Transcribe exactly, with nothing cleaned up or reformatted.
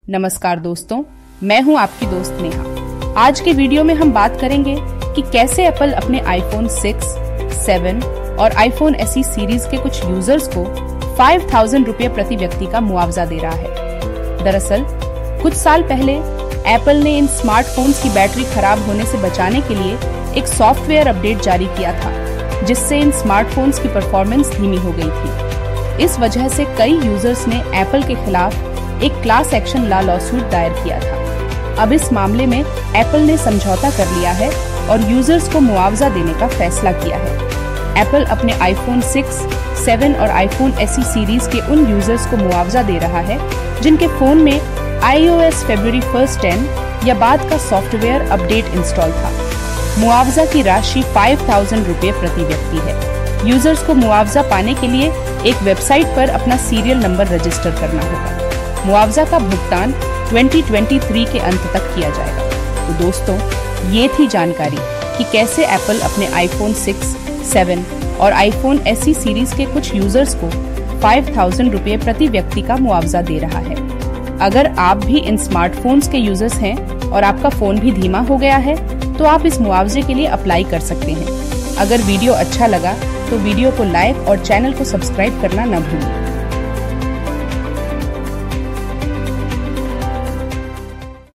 नमस्कार दोस्तों, मैं हूं आपकी दोस्त नेहा। आज के वीडियो में हम बात करेंगे कि कैसे एप्पल अपने आईफोन सिक्स, सेवन और आईफोन एसई सीरीज के कुछ यूजर्स को पाँच हज़ार रुपये प्रति व्यक्ति का मुआवजा दे रहा है। दरअसल कुछ साल पहले एप्पल ने इन स्मार्टफोन्स की बैटरी खराब होने से बचाने के लिए एक सॉफ्टवेयर अपडेट जारी किया था, जिससे इन स्मार्टफोन्स की परफॉर्मेंस धीमी हो गई थी। इस वजह से कई यूजर्स ने एप्पल के खिलाफ एक क्लास एक्शन लॉ लॉसूट दायर किया था। अब इस मामले में एप्पल ने समझौता कर लिया है और यूजर्स को मुआवजा देने का फैसला किया है। एप्पल अपने आईफोन सिक्स, सेवन और आईफोन एसई सीरीज के उन यूजर्स को मुआवजा दे रहा है जिनके फोन में आईओएस फरवरी फर्स्ट टेन या बाद का सॉफ्टवेयर अपडेट इंस्टॉल था। मुआवजा की राशि पाँच हज़ार रुपये प्रति व्यक्ति है। यूजर्स को मुआवजा पाने के लिए एक वेबसाइट पर अपना सीरियल नंबर रजिस्टर करना होगा। मुआवजा का भुगतान दो हज़ार तेईस के अंत तक किया जाएगा। तो दोस्तों, ये थी जानकारी कि कैसे एप्पल अपने आईफोन सिक्स, सेवन और आईफोन एसई सीरीज के कुछ यूजर्स को पाँच हज़ार रुपये प्रति व्यक्ति का मुआवजा दे रहा है। अगर आप भी इन स्मार्टफोन्स के यूजर्स हैं और आपका फोन भी धीमा हो गया है, तो आप इस मुआवजे के लिए अप्लाई कर सकते हैं। अगर वीडियो अच्छा लगा तो वीडियो को लाइक और चैनल को सब्सक्राइब करना न भूलें।